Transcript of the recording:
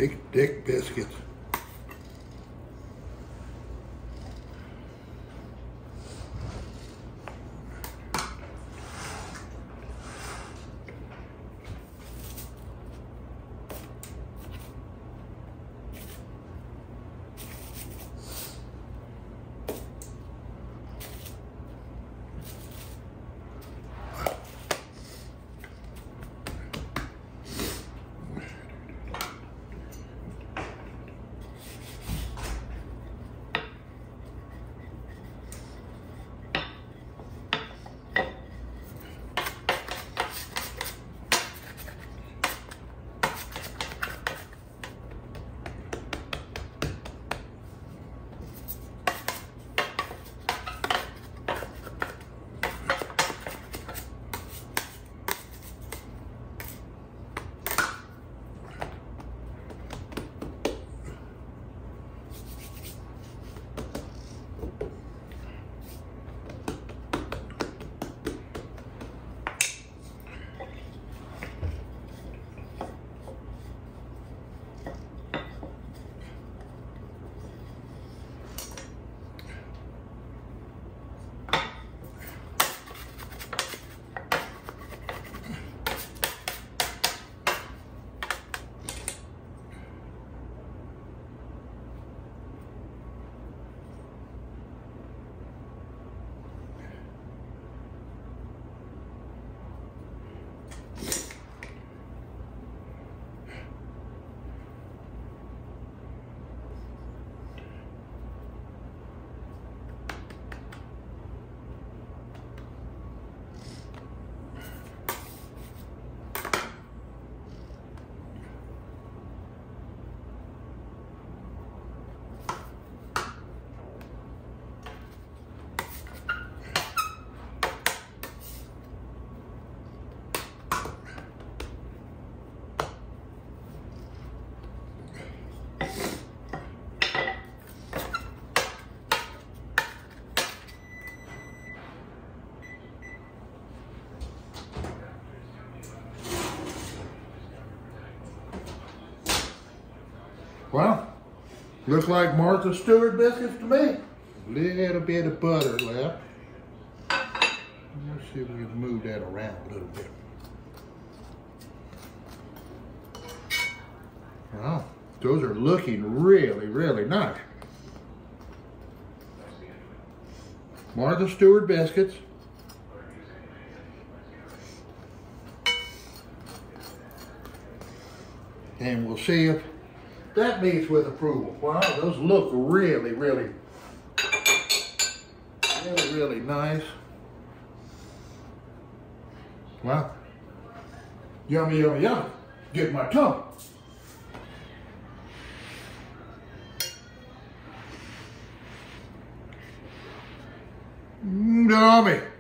Big thick biscuits. Well, looks like Martha Stewart biscuits to me. A little bit of butter left. Let's see if we can move that around a little bit. Wow, those are looking really, really nice. Martha Stewart biscuits. And we'll see if that meets with approval. Wow, those look really, really, really nice. Wow. Yummy, yummy, yummy. Get my tongue. Yummy.